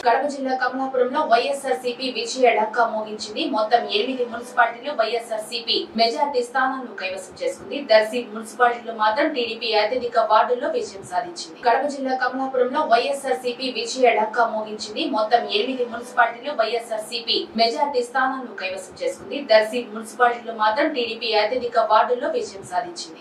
కడప జిల్లా కమలాపురంలో వైఎస్ఆర్సీపీ విజయ ఢంకా మోగించింది. మొత్తం 8 మున్సిపాలిటీలు వైఎస్ఆర్సీపీ మెజార్టీ స్థానాలను కైవసం చేసుకుంది. దర్శి మున్సిపాలిటీలో మాత్రం టీడీపీ అత్యధిక వార్డుల్లో విజయం సాధించింది. కడప జిల్లా కమలాపురంలో వైఎస్ఆర్సీపీ విజయ ఢంకా మోగించింది. మొత్తం 8 మున్సిపాలిటీలు వైఎస్ఆర్సీపీ మెజార్టీ స్థానాలను కైవసం చేసుకుంది. దర్శి మున్సిపాలిటీలో మాత్రం టీడీపీ అత్యధిక వార్డుల్లో విజయం సాధించింది.